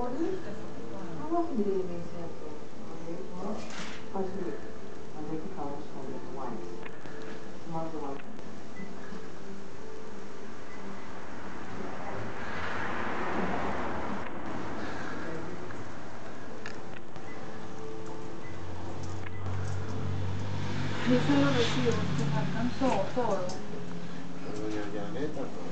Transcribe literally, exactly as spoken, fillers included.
How often do they make sample? Okay, well, twice a week. Monday for colors, Sunday for whites. Tomorrow's the white. Eso es lo que sí, porque me alcanzó todo. Doña Janeta,